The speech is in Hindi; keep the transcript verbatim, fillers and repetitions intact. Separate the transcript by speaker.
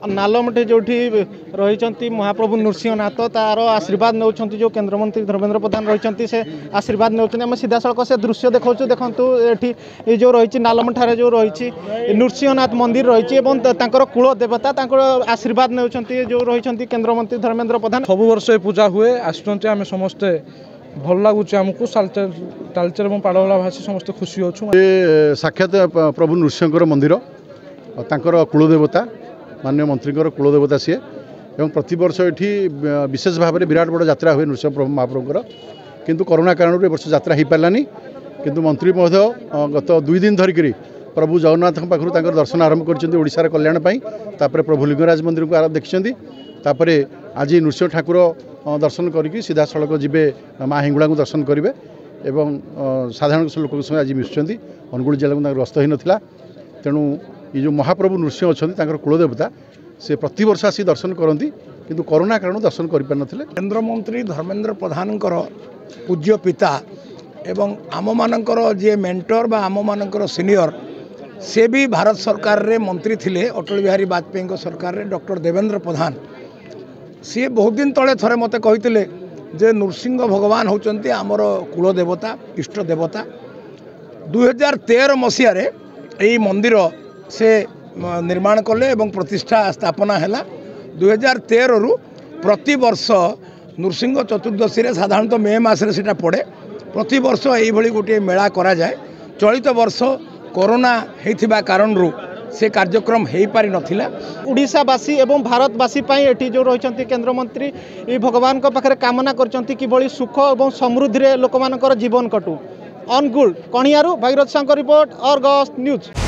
Speaker 1: नालमटे जो रही महाप्रभु नृसिंहनाथ तार आशीर्वाद नौ जो केन्द्रमंत्री धर्मेंद्र प्रधान रही से आशीर्वाद नौ सीधा सड़क से दृश्य देखा देखु ये जो रही नालमठारे जो रही नृसिंहनाथ मंदिर रही कुल देवता आशीर्वाद नौ जो रही केन्द्रमंत्री धर्मेंद्र प्रधान
Speaker 2: सब वर्ष पूजा हुए आम समस्ते भल लगुच आमको तालचेर और पाड़ला भाषी समस्त खुशी अच्छु
Speaker 3: साक्षात प्रभु नृसिंह मंदिर कुलदेवता माननीय मंत्री कुलदेवता सी एवं प्रति वर्ष ये विशेष भाव में विराट बड़ यात्रा हुए नृसिंह प्रभु महाप्रभुर किंतु कोरोना कारण वर्ष यात्रा हो पारानी किंतु मंत्री महोदय गत दुई दिन धरिक प्रभु जगन्नाथ पाखु दर्शन आरंभ कर कल्याण तापर प्रभु लिंगराज मंदिर को देखिं आज नृसिंह ठाकुर दर्शन करके सीधा सड़क जीवे माँ हिंगुड़ा को दर्शन करेंगे एवं साधारण लोक संगे आज मिशुंट अनुगुल जिला को गस्त हो नाला तेणु ये जो महाप्रभु नृसिंह अच्छा कुलदेवता से प्रति वर्ष आसी दर्शन करती किंतु कोरोना कारण दर्शन कर
Speaker 4: केन्द्रमंत्री धर्मेंद्र प्रधान पूज्य पिता एवं आम मानकर जे मेंटर बा आम मानकर सीनियर से भी भारत सरकार रे मंत्री थिले अटल बिहारी वाजपेयी सरकार रे डॉक्टर देवेंद्र प्रधान सी बहुत दिन तले थरे मते कहिथिले जे नृसिंह भगवान होचंती आमर कुलदेवता इष्ट देवता दुई हजार तेरह मसीह यही मंदिर से निर्माण कले एवं प्रतिष्ठा स्थापना है दुई हजार तेरह रु प्रति वर्ष नृसिंह चतुर्दशी रे साधारणतः मे मसरे सीटा पड़े प्रति वर्ष यही गोटे मेला करा जाए चलित वर्ष कोरोना होइथिबा कारण रु से कार्यक्रम हो पारि नथिला
Speaker 1: ओडिशावासी एवं भारतवासी एटी जो रही केन्द्रमंत्री ये भगवान को पाखरे कामना करचंती कि सुख और समृद्धि रे लोक मानकर जीवन कटू अनुगुल कणियारू Bhagirath Sahu report Argus news.